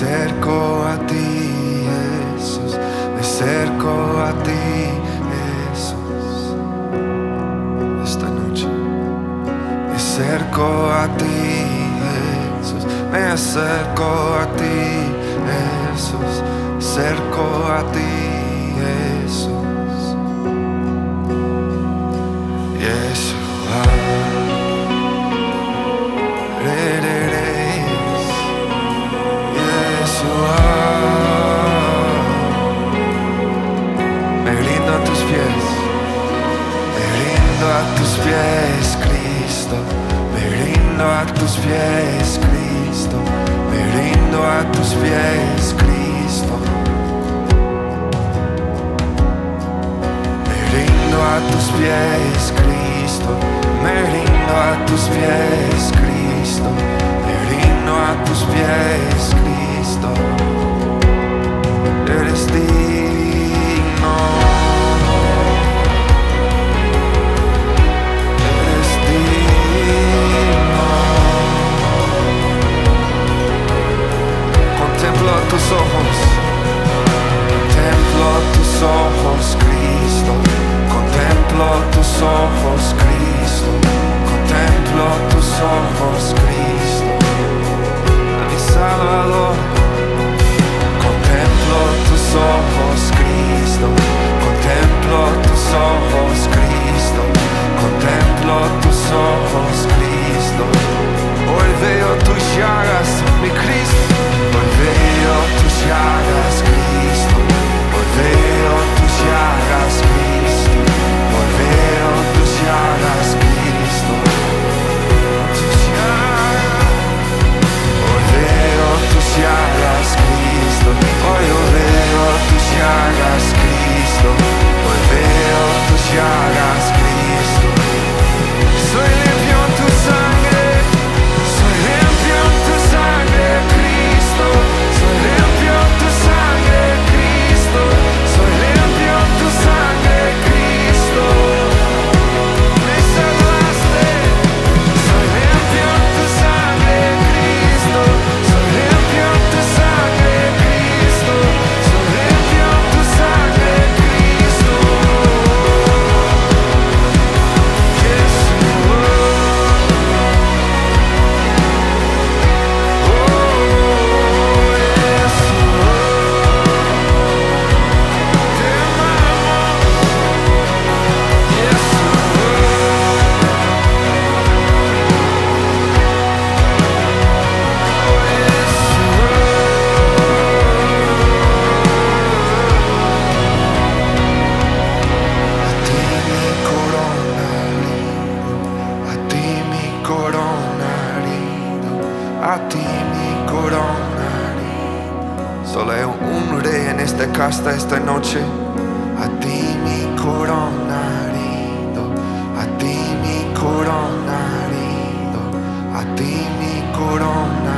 acerco a ti, Jesús, me acerco a ti, Jesús. Esta noche me acerco a ti, Jesús, me acerco a ti, Jesús, me acerco a ti, Jesús. Yeshua, Yeshua, me rindo a tus pies, me rindo a tus pies, Cristo, me rindo a tus pies, Cristo, me rindo a tus pies, Cristo, me rindo a tus pies, Cristo, me rindo a tus pies, Cristo, me rindo a tus pies, Cristo, eres digno, eres digno. Contemplo tus ojos, Cristo, contemplo tus ojos, Cristo, contemplo tus ojos, Cristo, mi Salvador. Contemplo tus ojos, Cristo, contemplo tus ojos, Cristo, contemplo tus ojos, Cristo. Hoy veo tus llagas, mi Cristo, hoy veo tus llagas, Cristo, hoy veo tus llagas, Cristo, hoy veo tus llagas, Cristo, tus llagas, hoy veo tus llagas, Cristo, hoy veo tus llagas, Cristo, hoy veo tus llagas, Cristo. Soy limpio en tu sangre, soy limpio en tu sangre, Cristo, soy limpio en tu sangre, Cristo, soy limpio en tu sangre, Cristo. Me salvaste, soy limpio en tu sangre, Cristo, soy limpio en tu sangre, Cristo, soy limpio en tu sangre, Cristo. A ti mi corona, solo hay un rey en esta casta esta noche. A ti mi corona, a ti mi corona, a ti mi corona.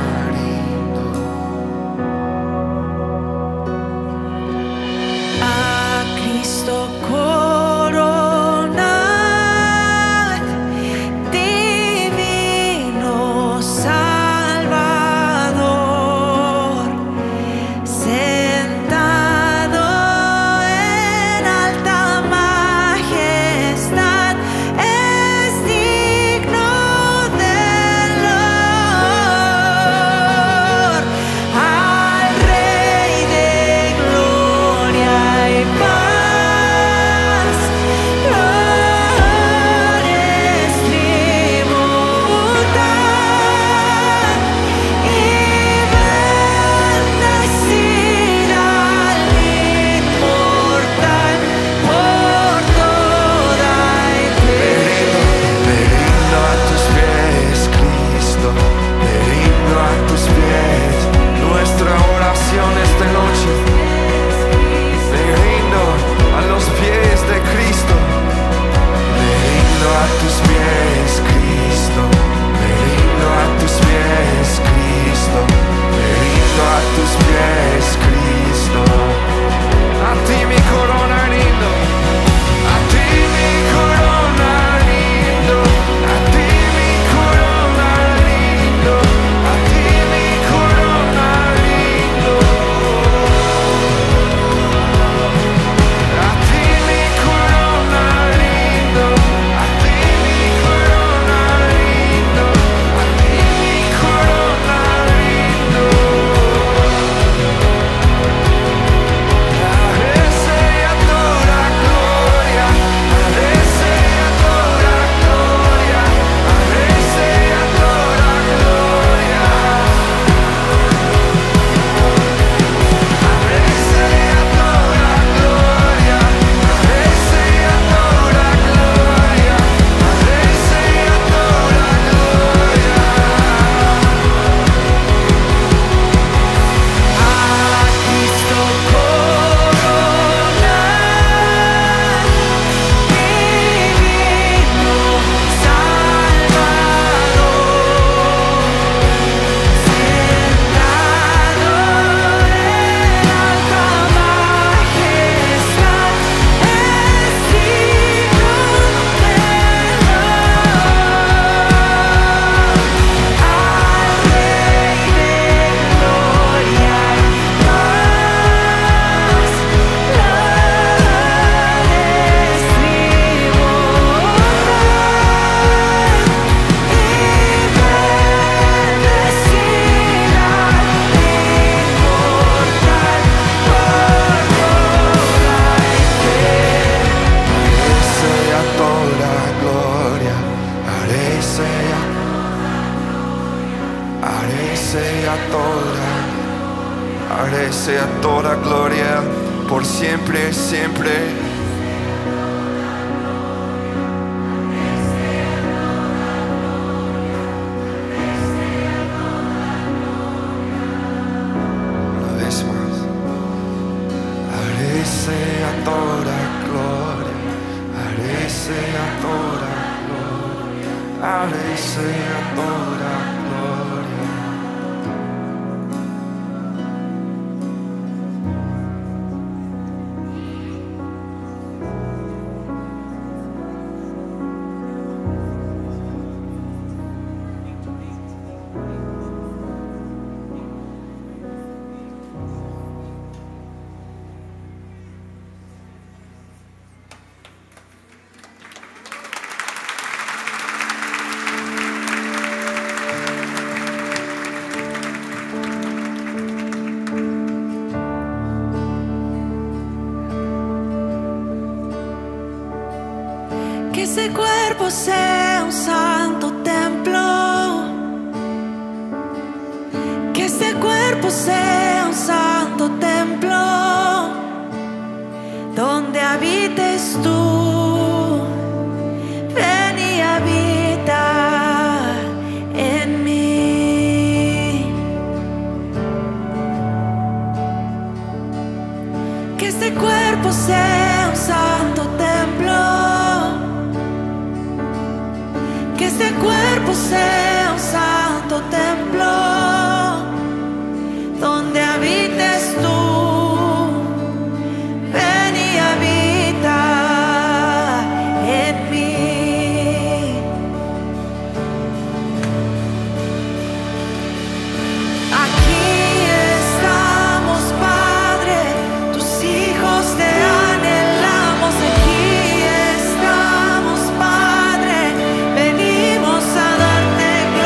A Cristo corona, divino Salvador, sentado en alta majestad, es digno del honor. adora. A Él sea toda gloria por siempre, siempre. Sea toda gloria, haré sea toda gloria, haré sea toda gloria. Que ese cuerpo sea un santo templo, que ese cuerpo sea un santo templo, donde habites tú, ven y habita en mí. Que este cuerpo sea un santo templo, que este cuerpo sea un santo templo, donde habites tú, ven y habita en mí. Aquí estamos, Padre, tus hijos te anhelamos. Aquí estamos, Padre, venimos a darte gloria.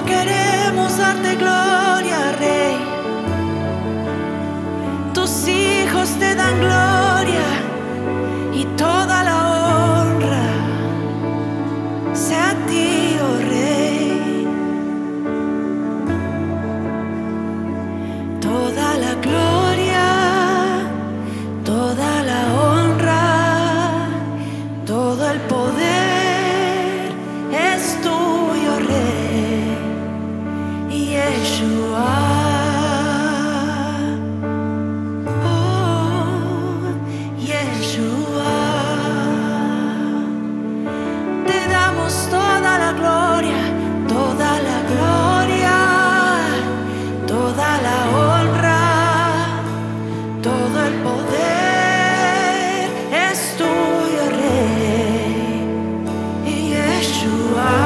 queremos darte gloria, Rey. Tus hijos te dan gloria y toda la honra sea a ti, oh Rey. Toda la gloria, toda la honra, todo el poder es tuyo, Rey. Yeshua. Oh, Yeshua. Te damos toda la gloria, toda la gloria, toda la honra, todo el poder es tuyo, Rey. Yeshua.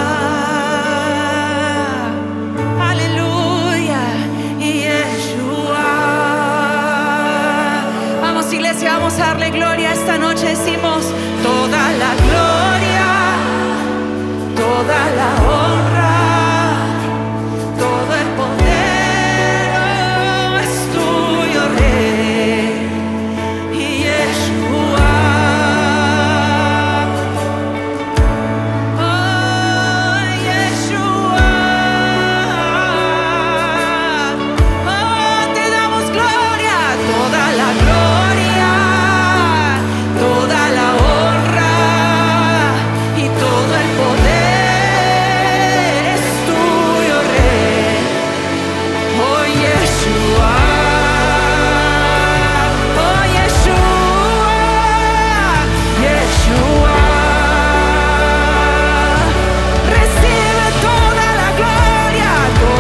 Vamos a darle gloria esta noche. Decimos toda la gloria, toda la honra, todo el poder, oh, es tuyo, Rey. Yeshua. Oh, Yeshua. Oh, te damos gloria, toda la gloria, toda la honra y todo el poder es tuyo, Rey. Oh, Yeshua. Oh, Yeshua. Yeshua. Recibe toda la gloria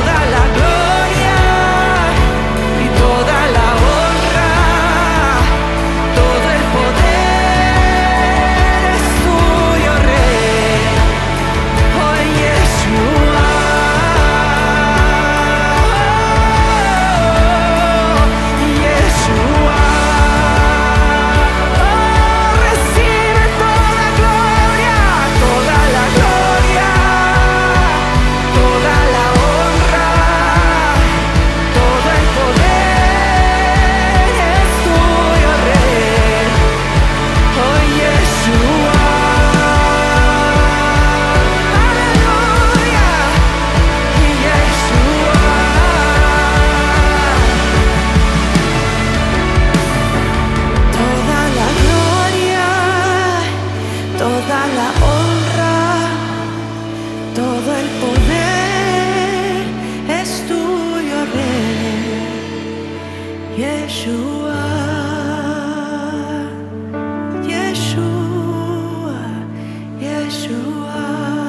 y toda la honra, todo el poder es tuyo, Rey. Oh, Yeshua. Yeshua. Oh, recibe toda la gloria, toda la gloria, toda la honra, todo el poder es tuyo, Rey. Oh, Yeshua. Aleluya. Yeshua. Toda la gloria, toda la honra, todo el poder es tuyo, Rey. Yeshua. Yeshua. Yeshua.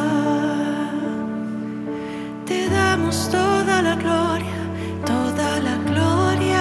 Te damos toda la gloria, toda la gloria.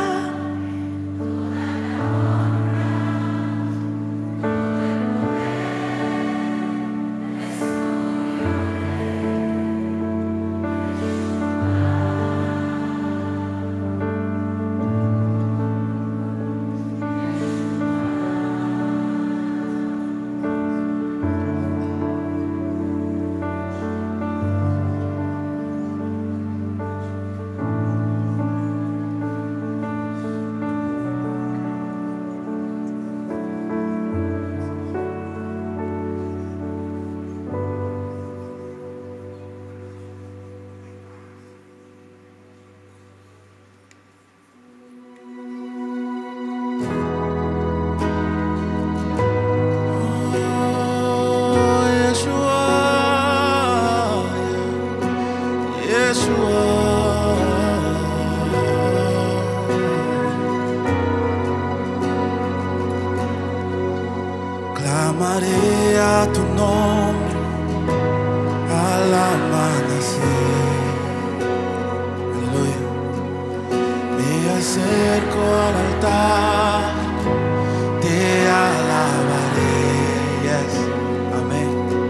Clamaré a tu nombre al amanecer. Aleluya. Me acerco al altar, te alabaré. Yes. Amén.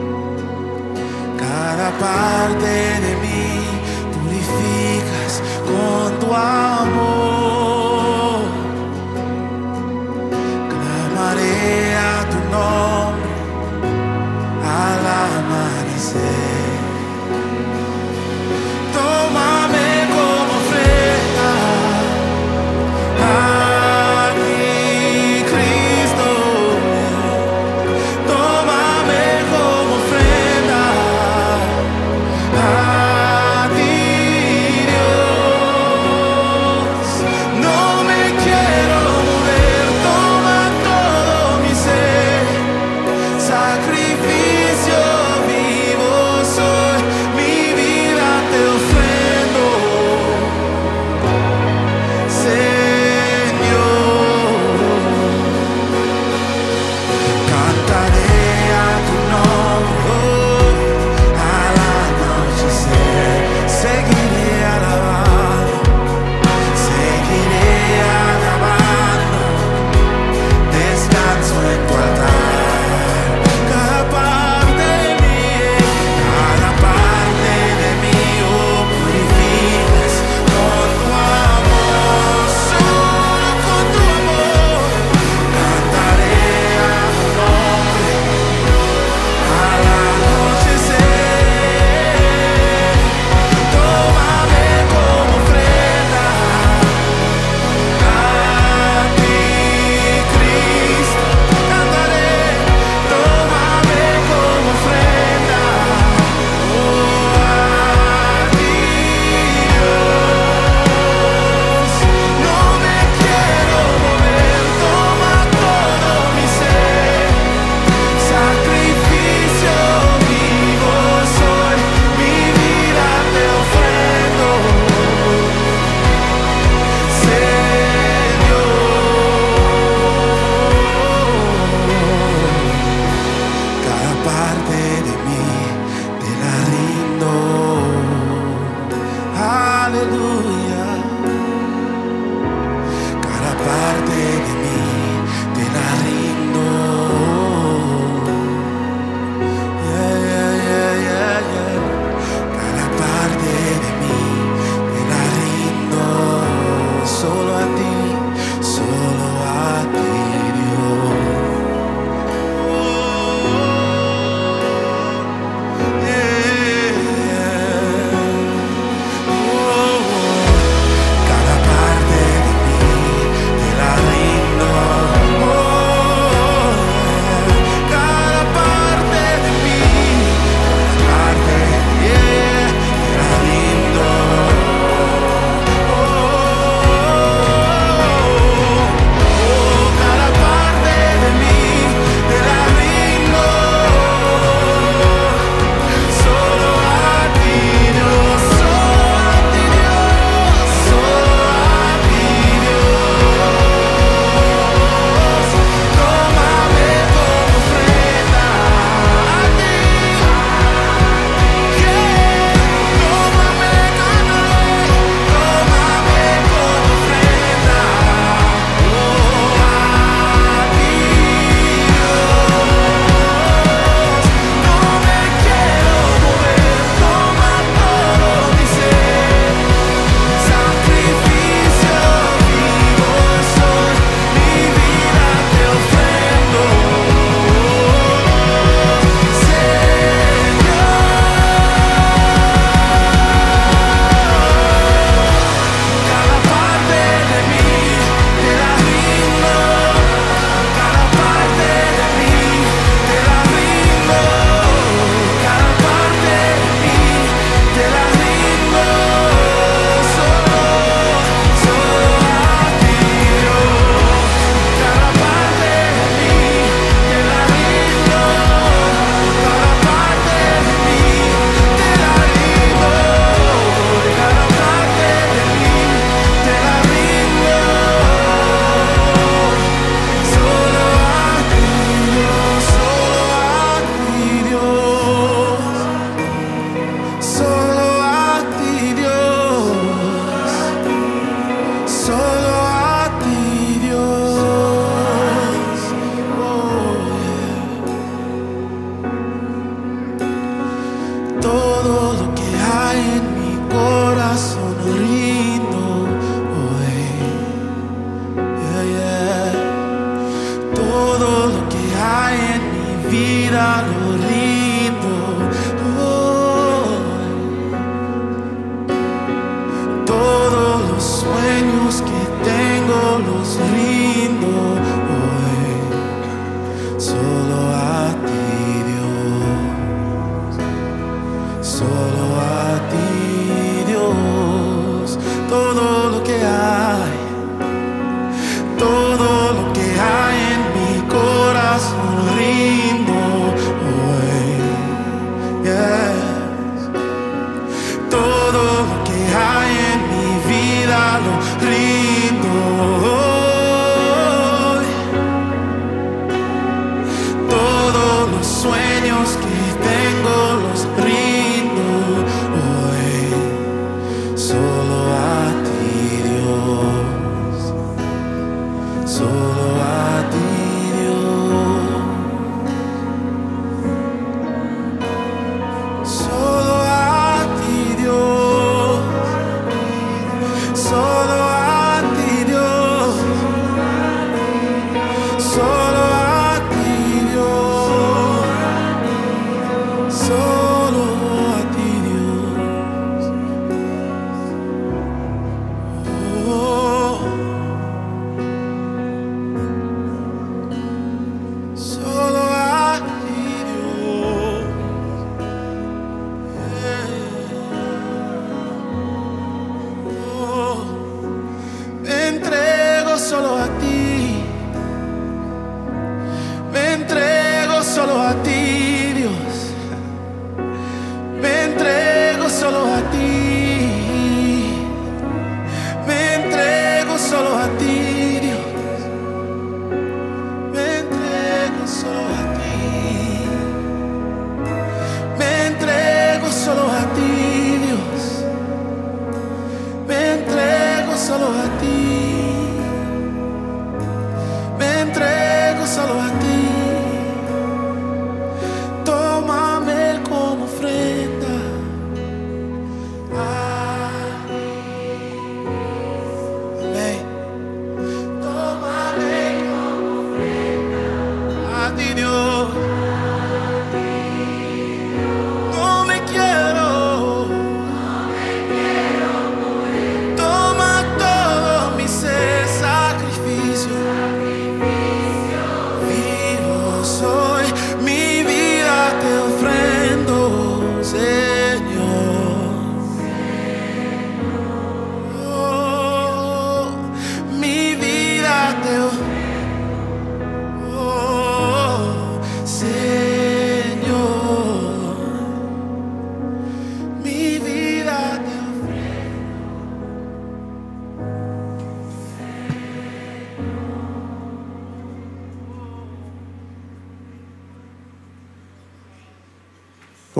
Cada parte de mí purificas con tu amor. Clamaré a tu nombre al amanecer.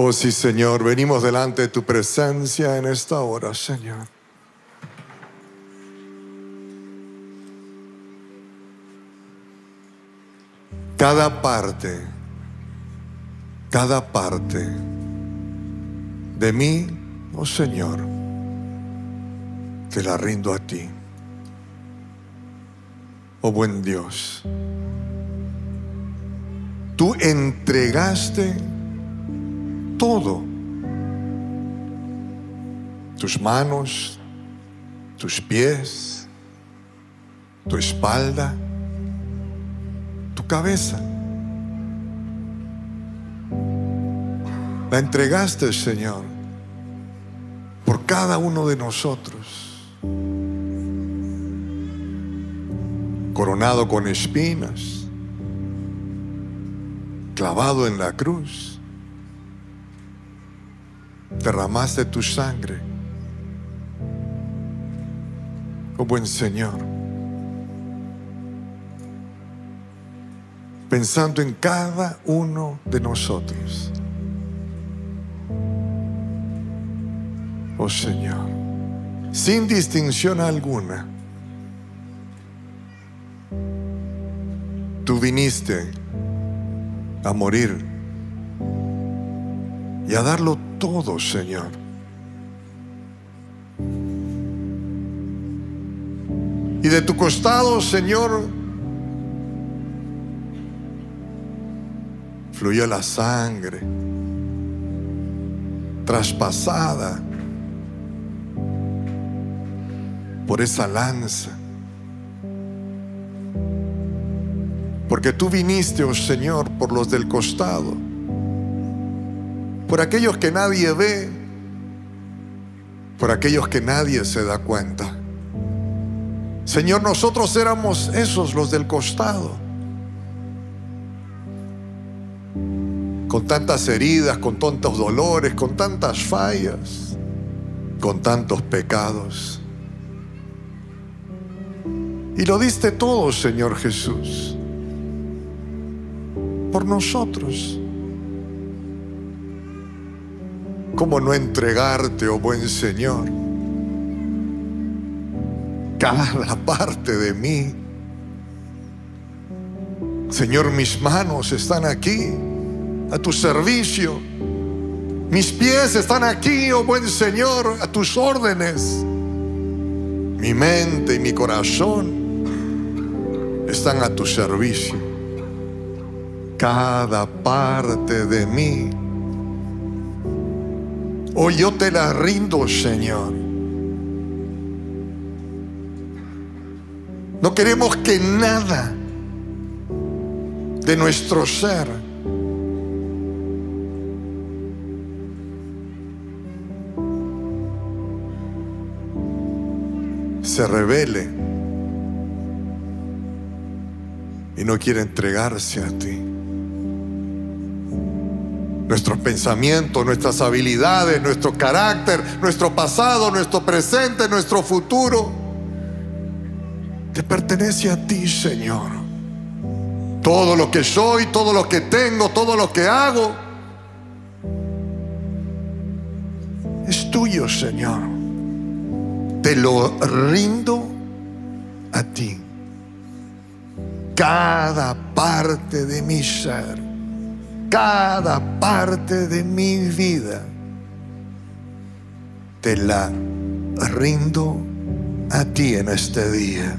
Oh sí, Señor, venimos delante de tu presencia en esta hora, Señor. Cada parte de mí, oh Señor, te la rindo a ti. Oh buen Dios, tú entregaste todo. Tus manos, tus pies, tu espalda, tu cabeza. La entregaste, Señor, por cada uno de nosotros. Coronado con espinas, clavado en la cruz, derramaste tu sangre. Oh buen Señor, pensando en cada uno de nosotros. Oh Señor, sin distinción alguna, tú viniste a morir y a darlo todo, Señor. Y de tu costado, Señor, fluyó la sangre traspasada por esa lanza. Porque tú viniste, oh Señor, por los del costado, por aquellos que nadie ve, por aquellos que nadie se da cuenta. Señor, nosotros éramos esos, los del costado, con tantas heridas, con tantos dolores, con tantas fallas, con tantos pecados. Y lo diste todo, Señor Jesús, por nosotros. ¿Cómo no entregarte, oh buen Señor, cada parte de mí? Señor, mis manos están aquí a tu servicio. Mis pies están aquí, oh buen Señor, a tus órdenes. Mi mente y mi corazón están a tu servicio. Cada parte de mí, hoy yo te la rindo, Señor. No queremos que nada de nuestro ser se rebele y no quiere entregarse a ti. Nuestros pensamientos, nuestras habilidades, nuestro carácter, nuestro pasado, nuestro presente, nuestro futuro, te pertenece a ti, Señor. Todo lo que soy, todo lo que tengo, todo lo que hago, es tuyo, Señor. Te lo rindo a ti. Cada parte de mi ser, cada parte de mi vida, te la rindo a ti en este día.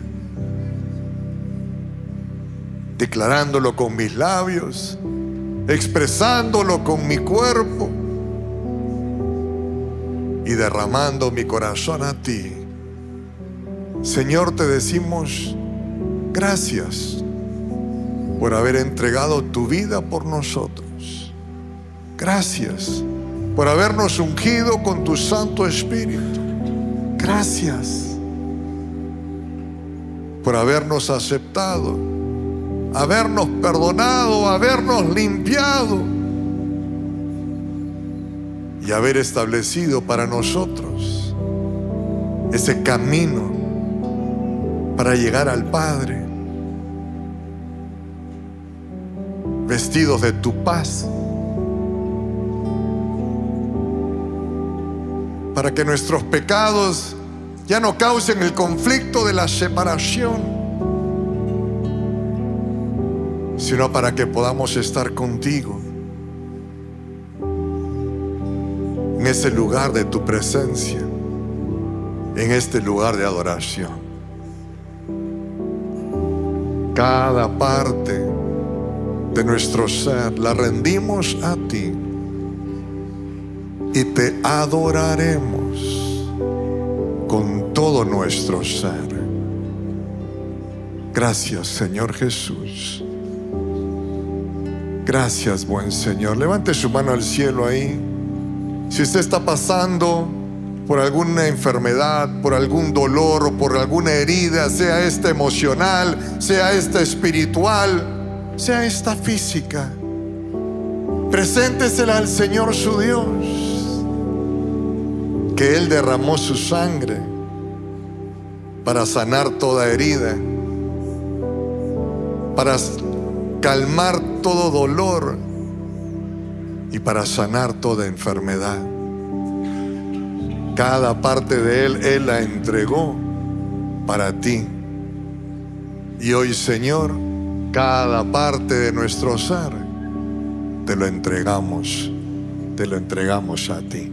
Declarándolo con mis labios, expresándolo con mi cuerpo y derramando mi corazón a ti. Señor, te decimos gracias por haber entregado tu vida por nosotros. Gracias por habernos ungido con tu Santo Espíritu. Gracias por habernos aceptado, habernos perdonado, habernos limpiado y haber establecido para nosotros ese camino para llegar al Padre, vestidos de tu paz, para que nuestros pecados ya no causen el conflicto de la separación, sino para que podamos estar contigo en ese lugar de tu presencia, en este lugar de adoración. Cada parte de nuestro ser la rendimos a ti y te adoraremos con todo nuestro ser. Gracias, Señor Jesús. Gracias, buen Señor. Levante su mano al cielo ahí. Si usted está pasando por alguna enfermedad, por algún dolor o por alguna herida, sea esta emocional, sea esta espiritual, sea esta física, preséntesela al Señor su Dios, que Él derramó su sangre para sanar toda herida, para calmar todo dolor y para sanar toda enfermedad. Cada parte de Él la entregó para ti. Y hoy, Señor, cada parte de nuestro ser te lo entregamos a ti.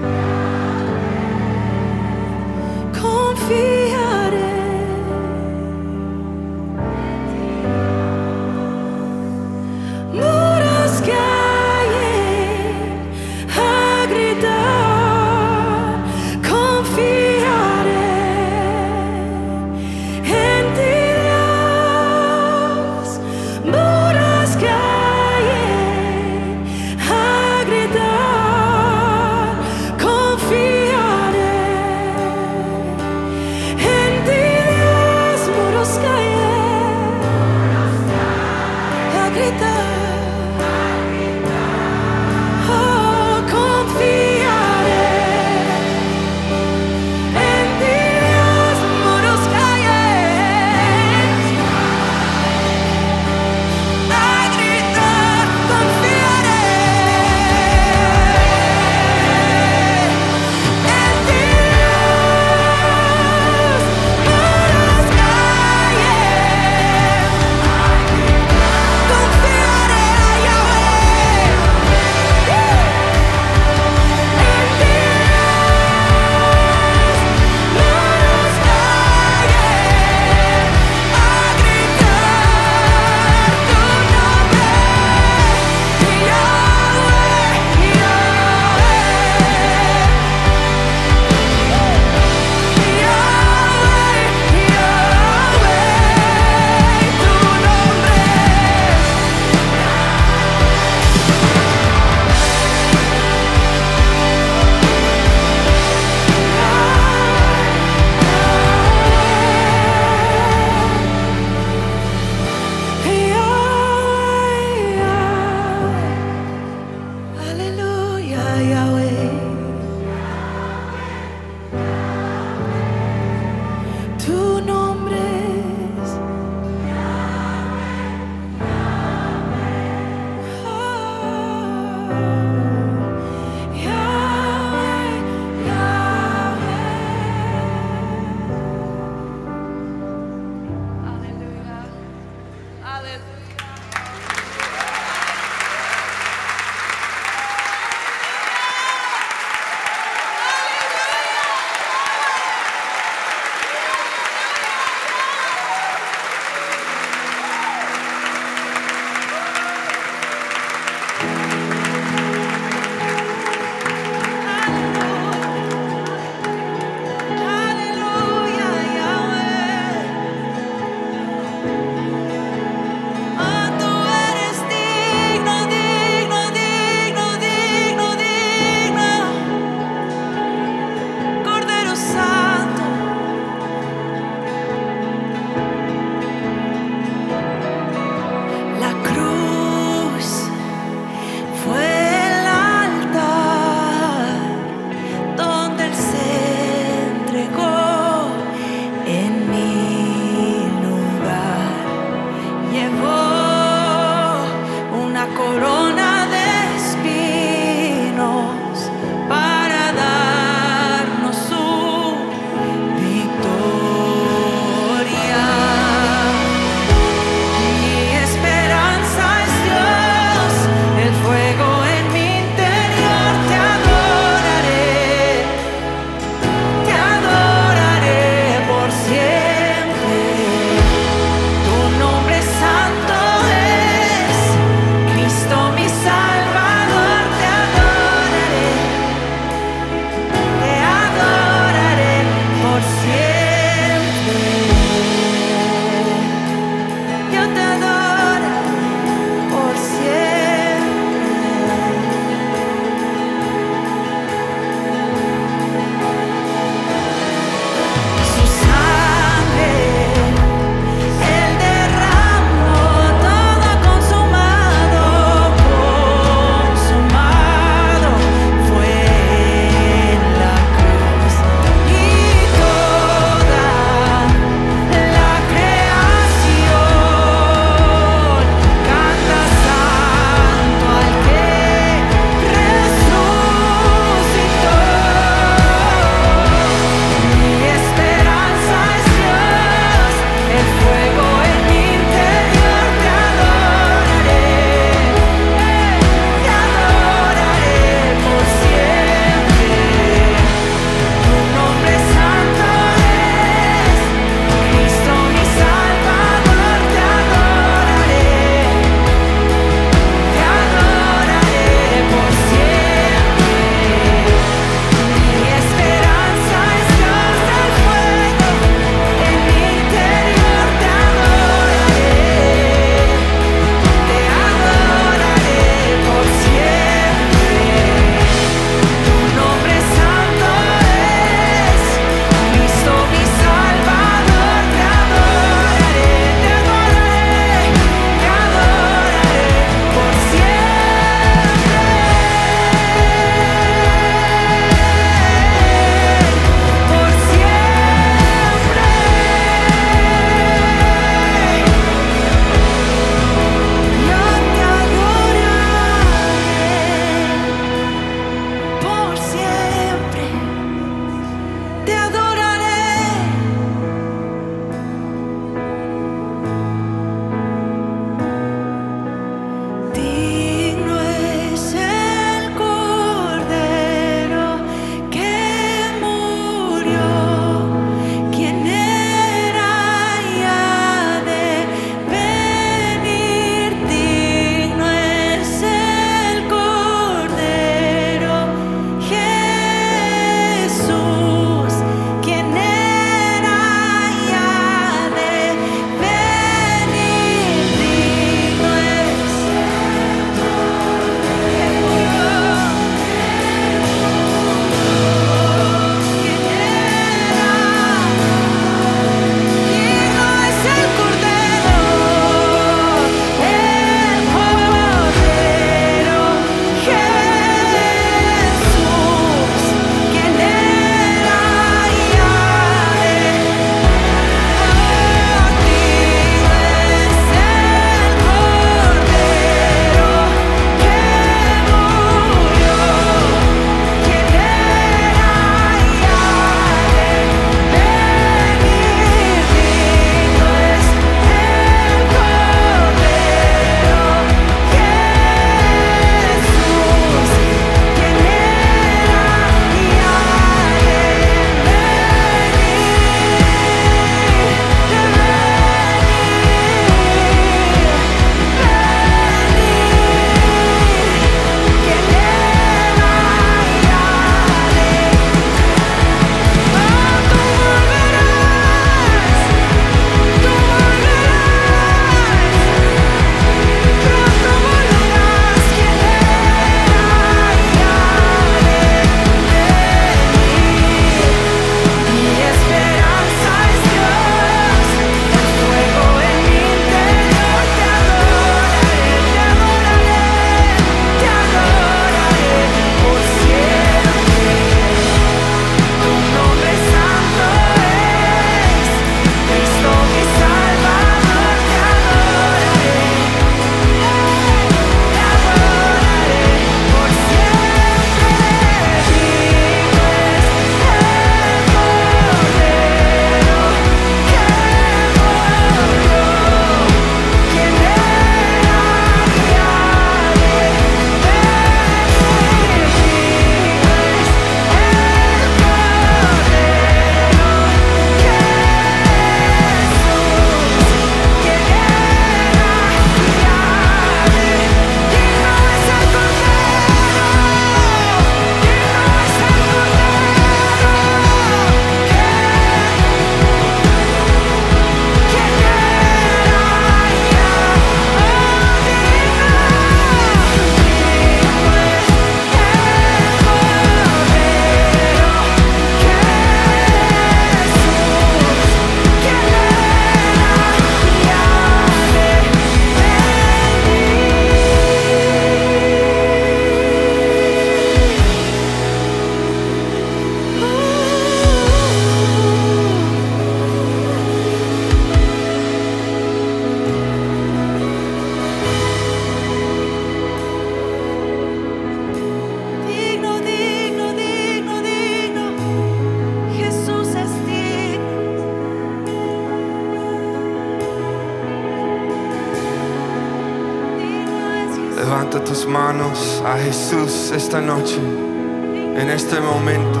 tus manos a Jesús esta noche, en este momento.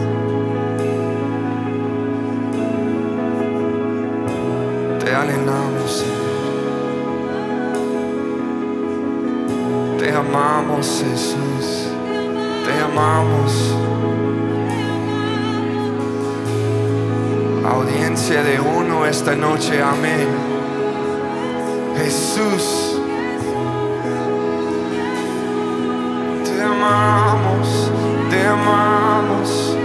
Te anhelamos, Señor. Te amamos, Jesús. Te amamos. Audiencia de uno esta noche, amén. Jesús, te amamos, te amamos.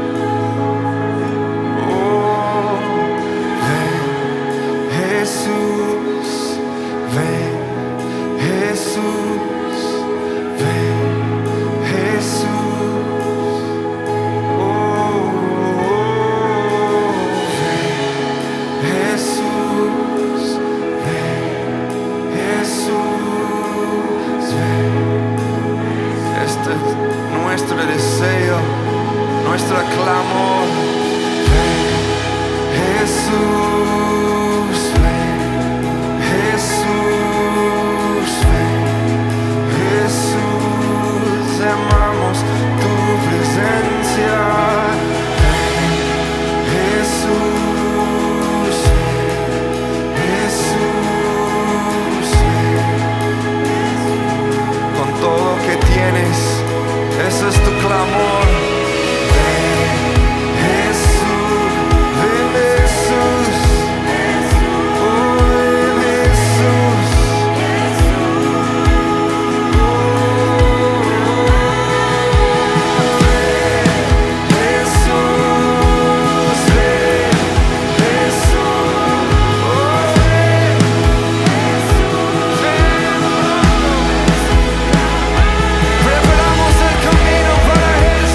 Oh, ven, Jesús, ven, Jesús, ven, Jesús. Oh, ven, Jesús, ven, Jesús, ven. Este es nuestro deseo, nuestro clamor. Ven, Jesús, ven, Jesús, ven, Jesús, amamos tu presencia. Ven, Jesús, ven, Jesús, ven. Con todo que tienes, ese es tu clamor. Ven, Jesús, ven, Jesús. Oh, ven, Jesús. Preparamos el camino para Jesús.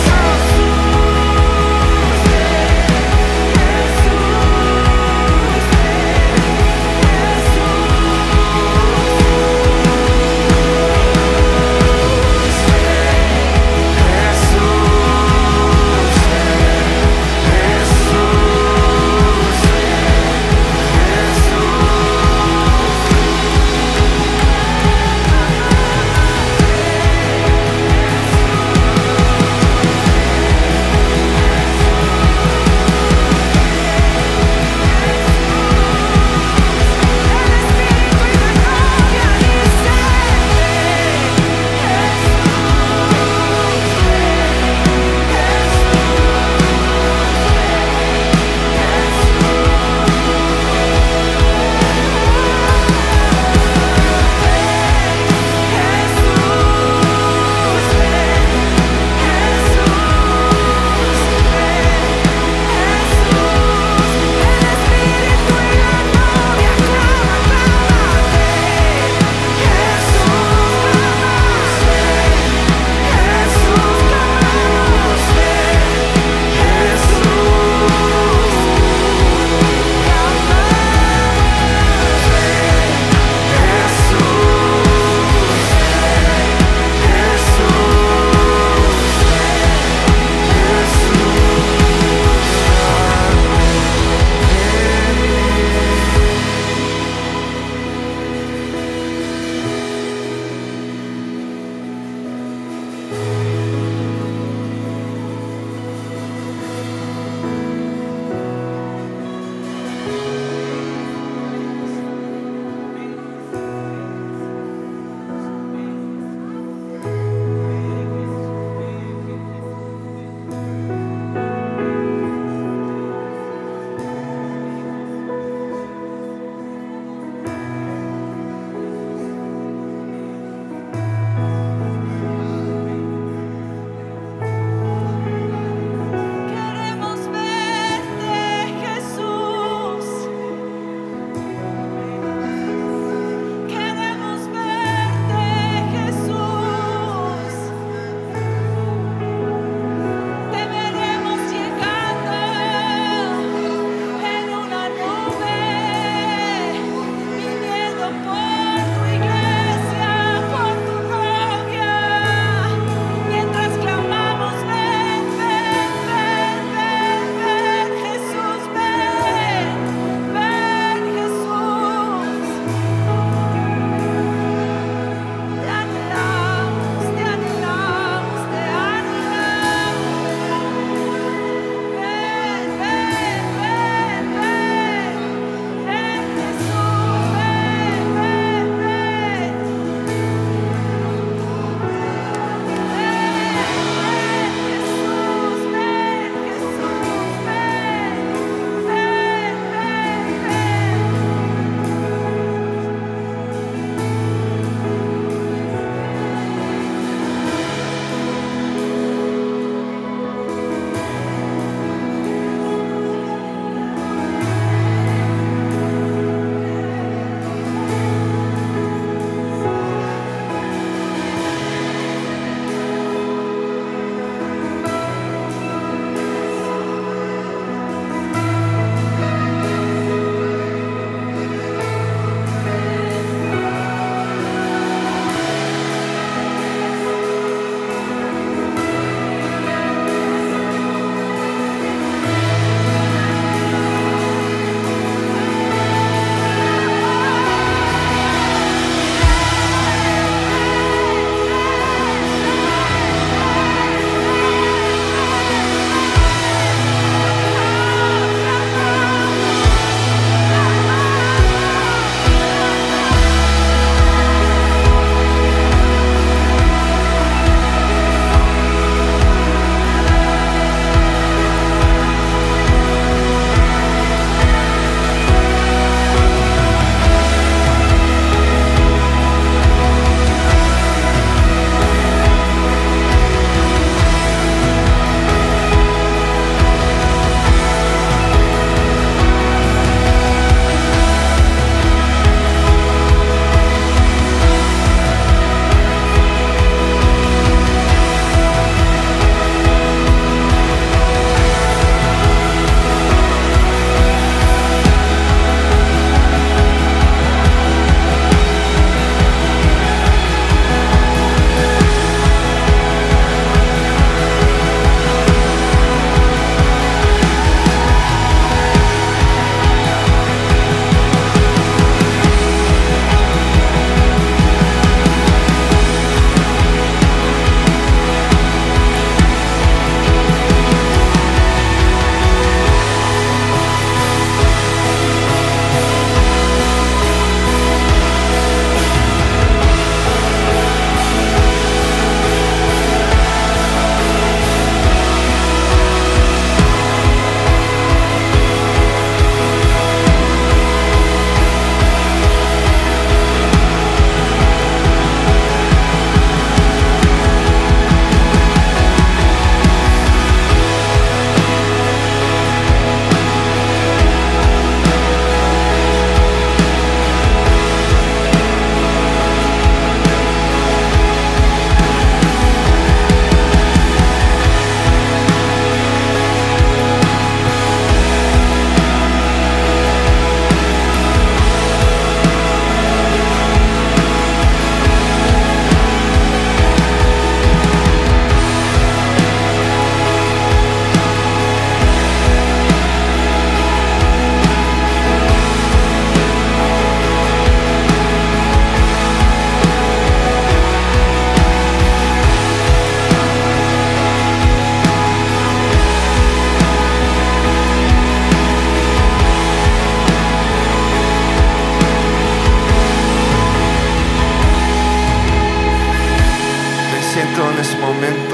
momento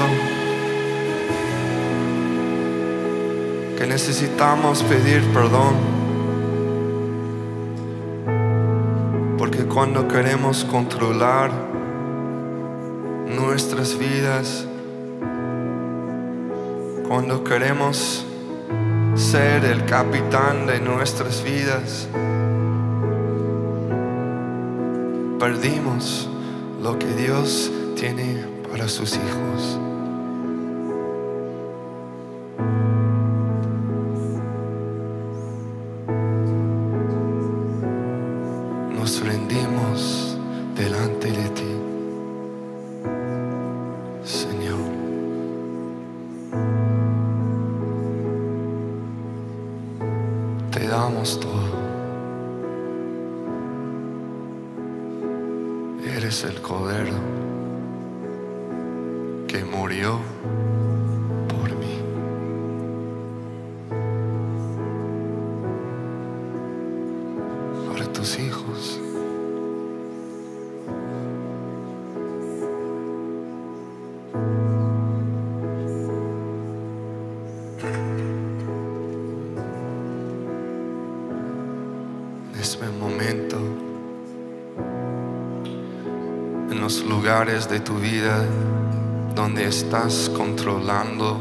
que necesitamos pedir perdón, porque cuando queremos controlar nuestras vidas, cuando queremos ser el capitán de nuestras vidas, perdimos lo que Dios tiene para sus hijos. Nos rendimos delante de ti, Señor. Te damos todo. Eres el Cordero que murió por mí. Para tus hijos. En este momento, en los lugares de tu vida donde estás controlando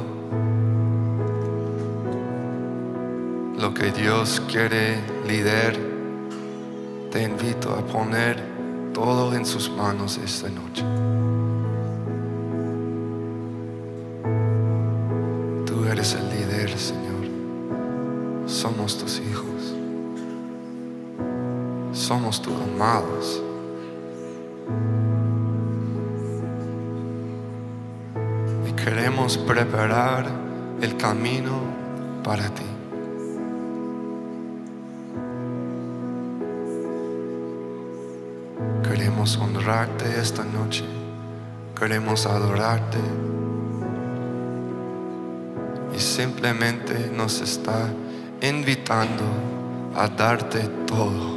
lo que Dios quiere liderar, te invito a poner todo en sus manos esta noche. Tú eres el líder, Señor. Somos tus hijos. Somos tus amados. Queremos preparar el camino para ti. Queremos honrarte esta noche. Queremos adorarte. Y simplemente nos está invitando a darte todo.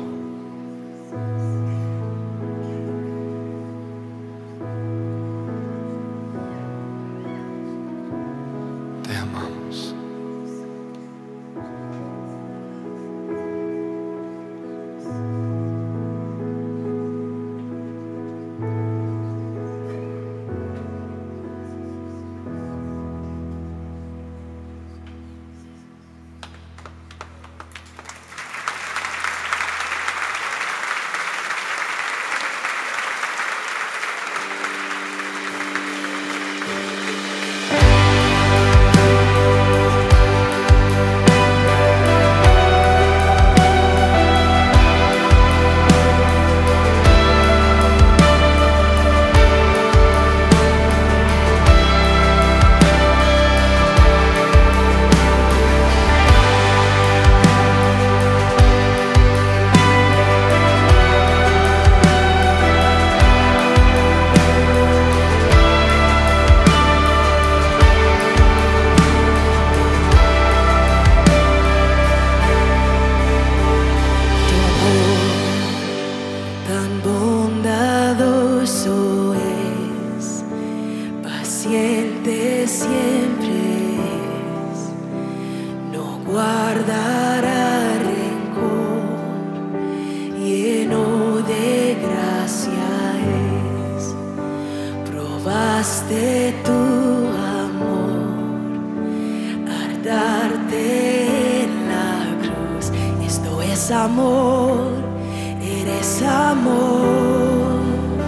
Amor, eres amor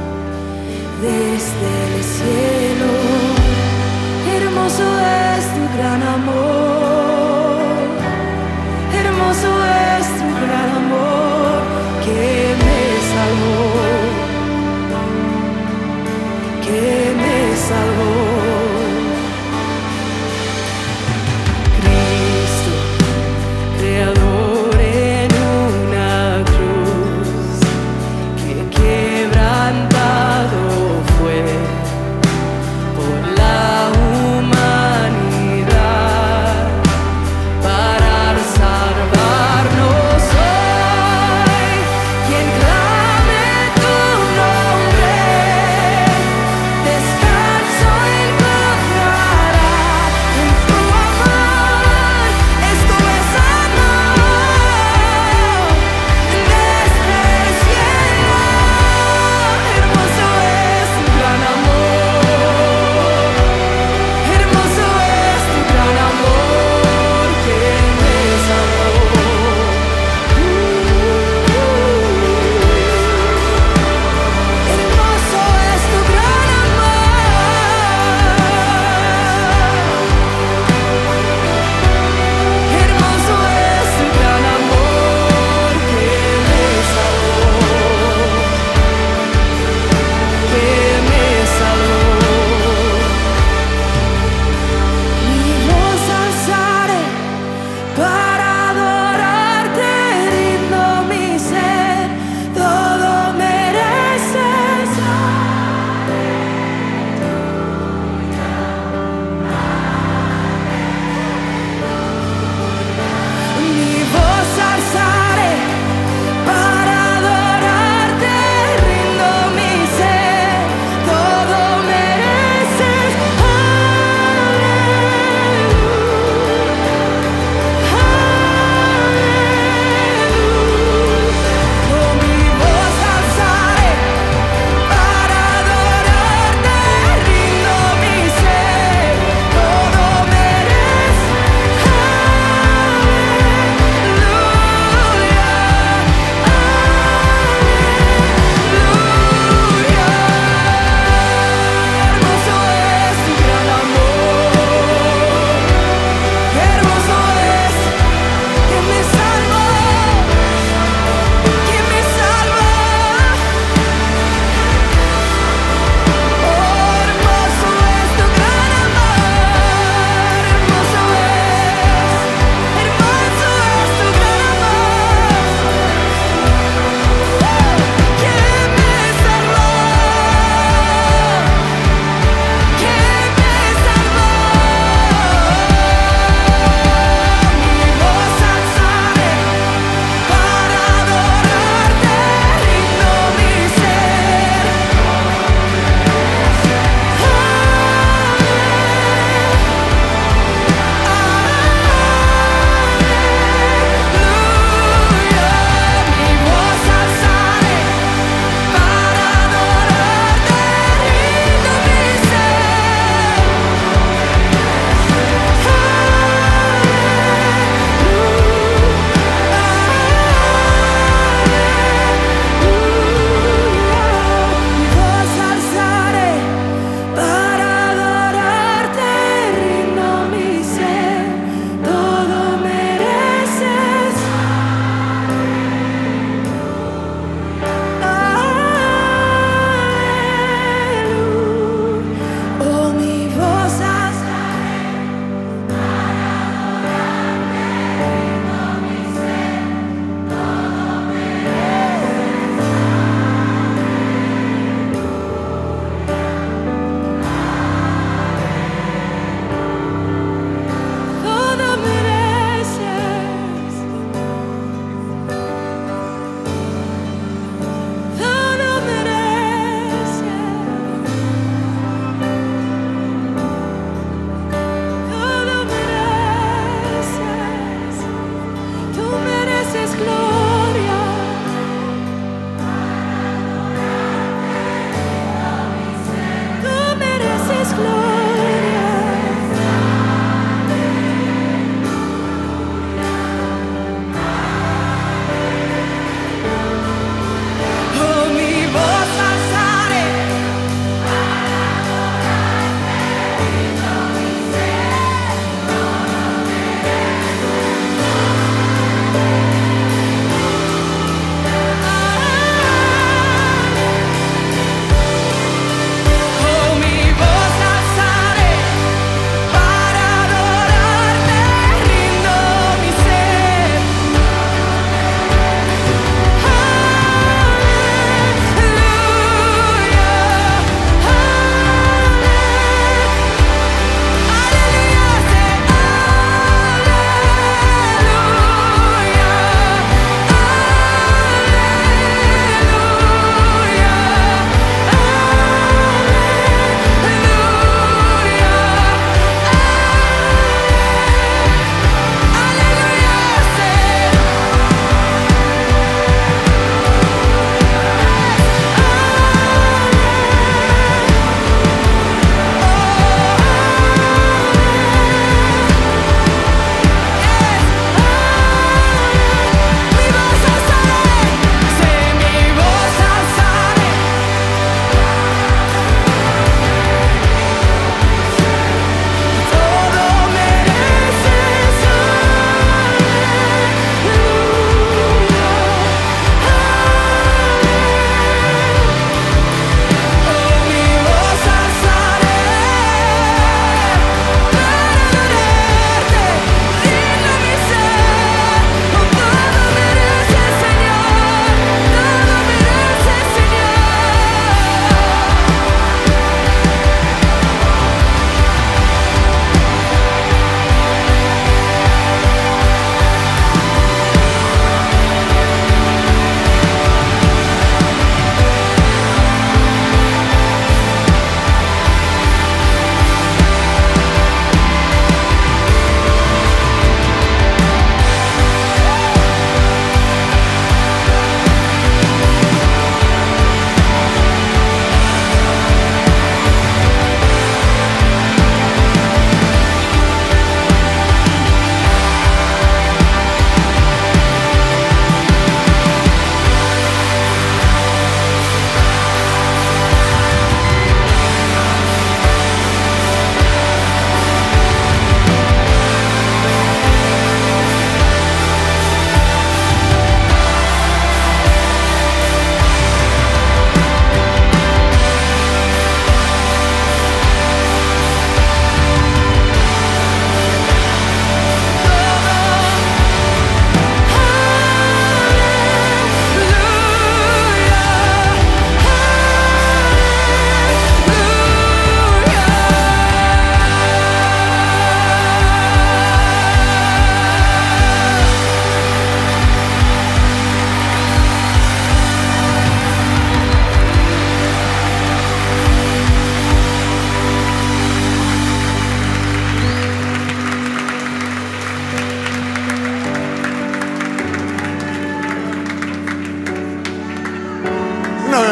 desde el cielo. Hermoso es tu gran amor, hermoso es tu gran amor que me salvó, que me salvó. Cristo, creador. Que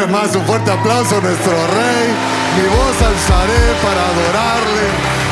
vez más un fuerte aplauso a nuestro Rey. Mi voz alzaré para adorarle.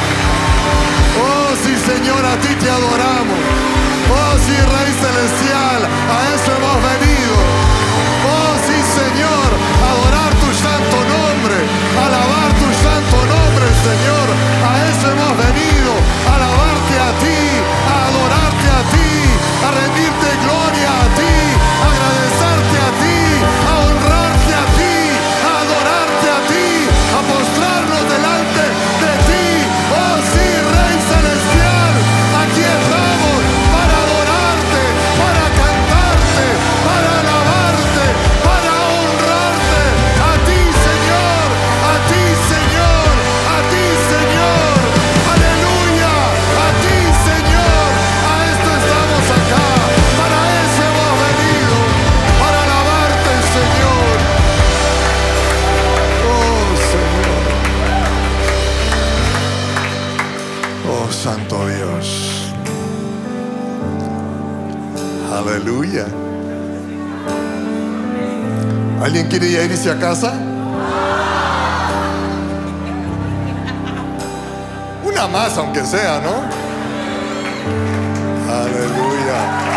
Oh sí, Señor, a ti te adoramos. Oh sí, Rey celestial, a eso hemos venido. Oh sí, Señor, adorar tu santo nombre, alabar tu santo nombre, Señor. A eso hemos venido, a alabarte a ti, a adorarte a ti, a rendirte gloria a ti, a agradecerte a ti, a honrarte a ti, a adorarte a ti, a postrarnos delante de ti. Oh sí, Rey celestial, aquí estamos para adorarte, para cantarte, para alabarte, para honrarte a ti, Señor, a ti, Señor, a ti, Señor. Aleluya, a ti, Señor. A esto estamos acá, para eso hemos venido, para alabarte, Señor. Oh, Señor. Oh, Santo Dios. Aleluya. ¿Alguien quiere ya irse a casa? Una más, aunque sea, ¿no? Aleluya.